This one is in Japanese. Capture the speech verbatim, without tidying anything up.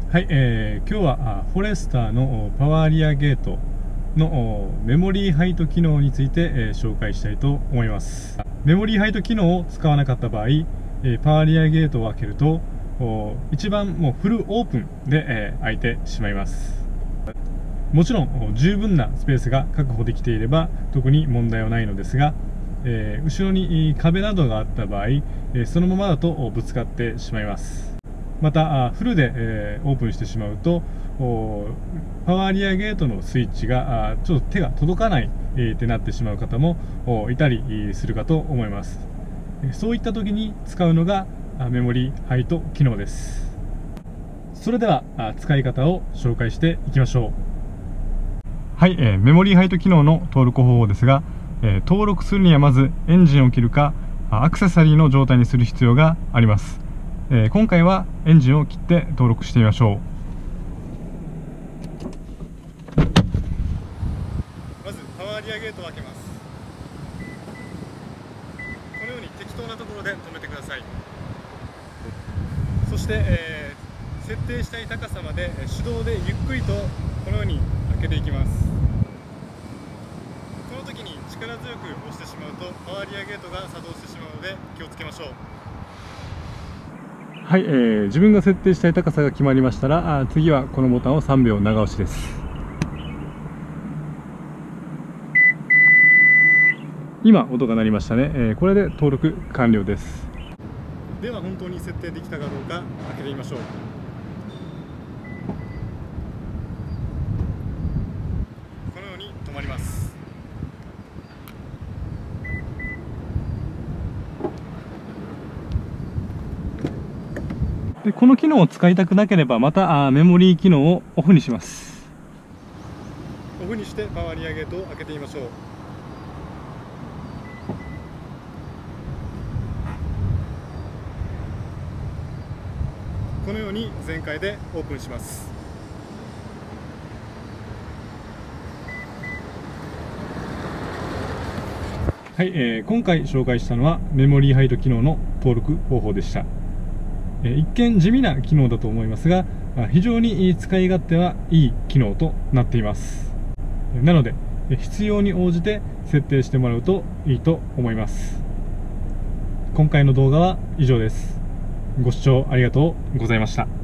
はい、えー、今日はフォレスターのパワーリアゲートのメモリーハイト機能について、えー、紹介したいと思います。メモリーハイト機能を使わなかった場合、えー、パワーリアゲートを開けると一番もうフルオープンで、えー、開いてしまいます。もちろん十分なスペースが確保できていれば特に問題はないのですが、えー、後ろに壁などがあった場合、えー、そのままだとぶつかってしまいます。またフルで、えー、オープンしてしまうとパワーリアゲートのスイッチがちょっと手が届かない、えー、ってなってしまう方もいたりするかと思います。そういった時に使うのがメモリーハイト機能です。それでは使い方を紹介していきましょう。はい、えー、メモリーハイト機能の登録方法ですが、えー、登録するにはまずエンジンを切るかアクセサリーの状態にする必要があります。えー、今回はエンジンを切って登録してみましょう。まずパワーリアゲートを開けます。このように適当なところで止めてください。そして、えー、設定したい高さまで手動でゆっくりとこのように開けていきます。この時に力強く押してしまうとパワーリアゲートが作動してしまうので気をつけましょう。はい、えー、自分が設定したい高さが決まりましたら、あ次はこのボタンをさんびょう長押しです。今音が鳴りましたね、えー、これで登録完了です。では本当に設定できたかどうか開けてみましょう。このように止まります。でこの機能を使いたくなければまたメモリー機能をオフにします。オフにしてパワーリアゲートを開けてみましょう。このように全開でオープンします。はい、えー、今回紹介したのはメモリーハイト機能の登録方法でした。一見地味な機能だと思いますが、非常に使い勝手はいい機能となっています。なので必要に応じて設定してもらうといいと思います。今回の動画は以上です。ご視聴ありがとうございました。